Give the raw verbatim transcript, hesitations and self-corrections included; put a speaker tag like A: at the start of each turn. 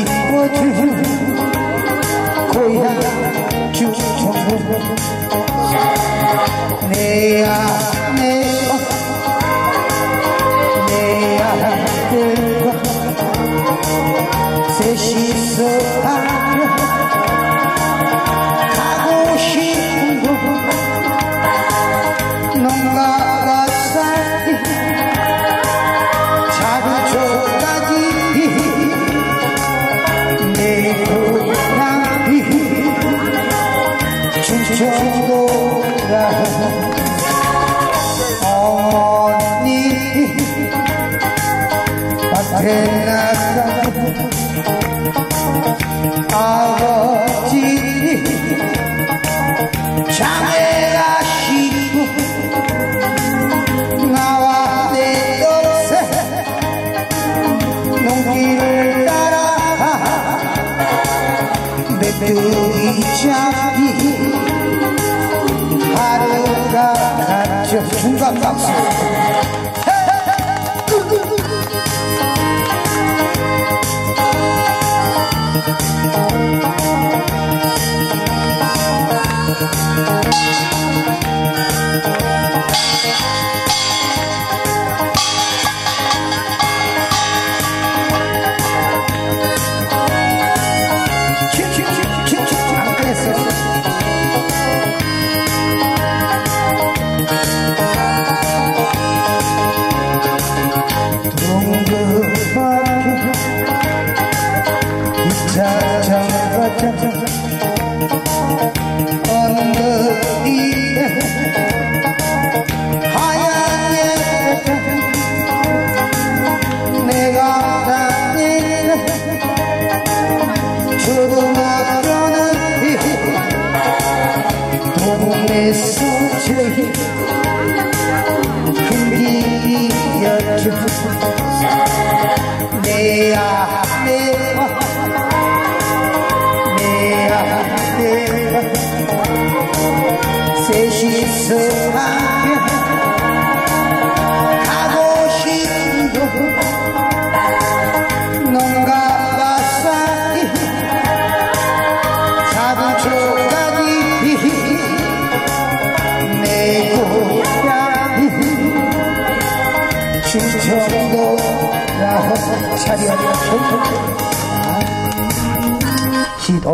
A: 그리워준 고향 충청도 내 아내와 내 아들과 셋이서 가며 가고 싶은 곳 농가가 쌓인 자부조까지 내 고향이 충청도라 어머니 밭에 나가고 아버지 장에 가시고 나와 내 동생 농길을 따라 메뚜기 잡기 하루가 갔죠. 중간 박수. 언덕이에 하얀 내가 다니는 초등학교는 동네에서 제일 큰 길이었죠. 내 아내와 셋이서 가며 가고 싶은 곳 농가가 쌓인 자부조까지 내 고향이 충청도라고 자리하며